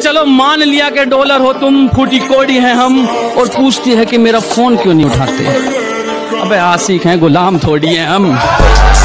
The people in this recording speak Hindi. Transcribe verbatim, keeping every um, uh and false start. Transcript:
चलो मान लिया कि डॉलर हो तुम, फूटी कोड़ी हैं हम, और पूछती है कि मेरा फोन क्यों नहीं उठाते। अबे आशिक हैं, गुलाम थोड़ी हैं हम।